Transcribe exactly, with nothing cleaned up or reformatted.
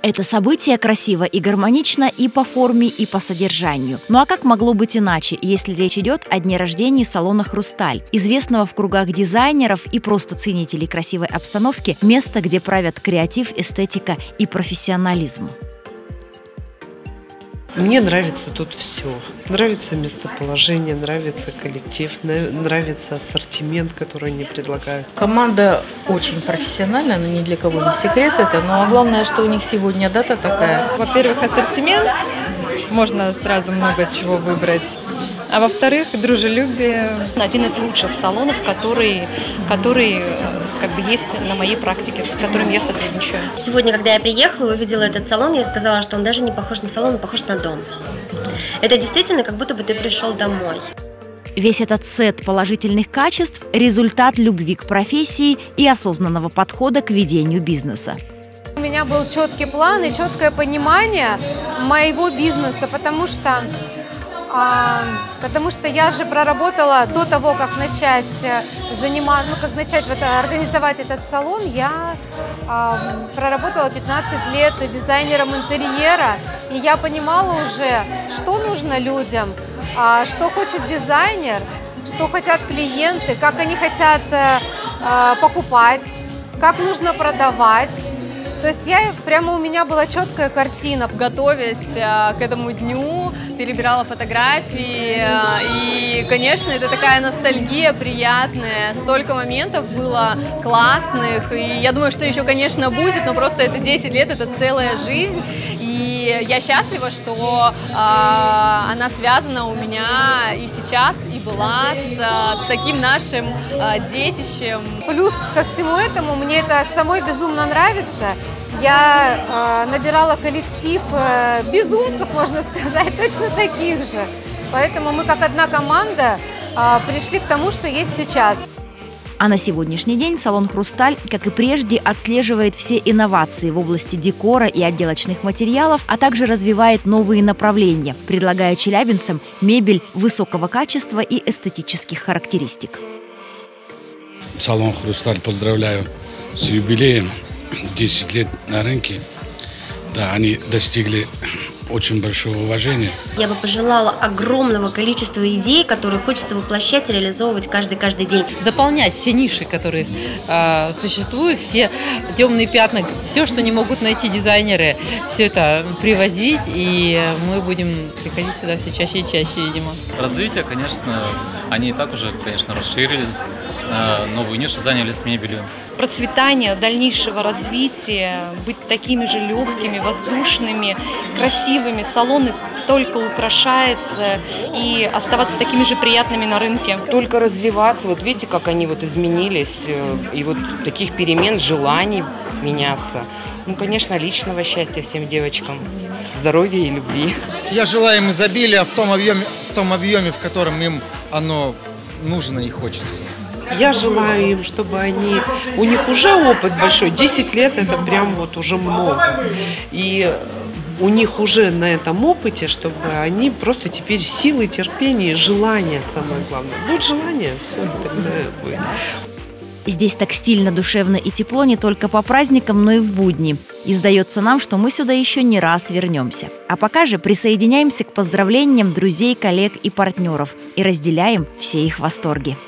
Это событие красиво и гармонично и по форме, и по содержанию. Ну а как могло быть иначе, если речь идет о дне рождения салона «Хрусталь», известного в кругах дизайнеров и просто ценителей красивой обстановки, место, где правят креатив, эстетика и профессионализм. Мне нравится тут все. Нравится местоположение, нравится коллектив, нравится ассортимент, который они предлагают. Команда очень профессиональная, но ни для кого не секрет это. Но главное, что у них сегодня дата такая. Во-первых, ассортимент. Можно сразу много чего выбрать. А во-вторых, дружелюбие. Один из лучших салонов, который, который как бы есть на моей практике, с которым я сотрудничаю. Сегодня, когда я приехала и увидела этот салон, я сказала, что он даже не похож на салон, он похож на дом. Это действительно как будто бы ты пришел домой. Весь этот сет положительных качеств – результат любви к профессии и осознанного подхода к ведению бизнеса. У меня был четкий план и четкое понимание моего бизнеса, потому что, а, потому что я же проработала до того, как начать заниматься, ну, как начать вот, организовать этот салон, я а, проработала пятнадцать лет дизайнером интерьера, и я понимала уже, что нужно людям, а, что хочет дизайнер, что хотят клиенты, как они хотят а, покупать, как нужно продавать. То есть я, прямо у меня была четкая картина. Готовясь к этому дню, перебирала фотографии, и, конечно, это такая ностальгия приятная. Столько моментов было классных, и я думаю, что еще, конечно, будет, но просто это десять лет, это целая жизнь. И я счастлива, что э, она связана у меня и сейчас, и была с э, таким нашим э, детищем. Плюс ко всему этому мне это самой безумно нравится. Я э, набирала коллектив э, безумцев, можно сказать, точно таких же. Поэтому мы как одна команда э, пришли к тому, что есть сейчас. А на сегодняшний день салон «Хрусталь», как и прежде, отслеживает все инновации в области декора и отделочных материалов, а также развивает новые направления, предлагая челябинцам мебель высокого качества и эстетических характеристик. Салон «Хрусталь» поздравляю с юбилеем. десять лет на рынке. Да, они достигли очень большого уважения. Я бы пожелала огромного количества идей, которые хочется воплощать и реализовывать каждый-каждый день. Заполнять все ниши, которые э, существуют, все темные пятна, все, что не могут найти дизайнеры, все это привозить, и мы будем приходить сюда все чаще и чаще, видимо. Развитие, конечно, они и так уже, конечно, расширились, э, новую нишу заняли с мебелью. Процветание, дальнейшего развития, быть такими же легкими, воздушными, красивыми. Салоны только украшаются и оставаться такими же приятными на рынке. Только развиваться. Вот видите, как они вот изменились. И вот таких перемен, желаний меняться. Ну, конечно, личного счастья всем девочкам. Здоровья и любви. Я желаю им изобилия в том объеме, в том объеме, в котором им оно нужно и хочется. Я желаю им, чтобы они... У них уже опыт большой, десять лет это прям вот уже много. И у них уже на этом опыте, чтобы они просто теперь силы, терпение, желание самое главное. Будет желание, все остальное будет. Здесь так стильно, душевно и тепло не только по праздникам, но и в будни. И сдается нам, что мы сюда еще не раз вернемся. А пока же присоединяемся к поздравлениям друзей, коллег и партнеров и разделяем все их восторги.